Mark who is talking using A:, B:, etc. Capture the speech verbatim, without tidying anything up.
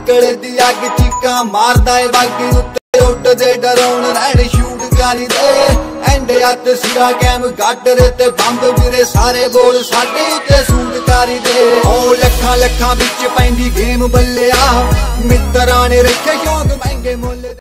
A: ਨਿਕਲੇ ਦੀ ਅੱਗ ਚੀਕਾਂ ਮਾਰਦਾ ਏ ਬਾਗੀ ਉੱਤੇ ਉੱਡਦੇ ਡਰਾਉਣ ਰਹਿਣ ਸ਼ੂਟ ਕਰੀ ਦੇ ਐਂਡ ਹੱਥ ਸਿਰਾ ਕੈਮ ਗਾਡਰ ਤੇ ਬੰਬ ਵੀਰੇ ਸਾਰੇ ਬੋਲ ਸਾਡੇ ਉੱਤੇ ਸੂਟ ਕਰੀ ਦੇ ਉਹ ਲੱਖਾਂ ਲੱਖਾਂ ਵਿੱਚ ਪੈਂਦੀ ਗੇਮ ਬੱਲਿਆ ਮਿੱਤਰਾਂ ਨੇ ਰੱਖੇ ਸ਼ੌਂਕ ਮਹਿੰਗੇ ਮੁੱਲ।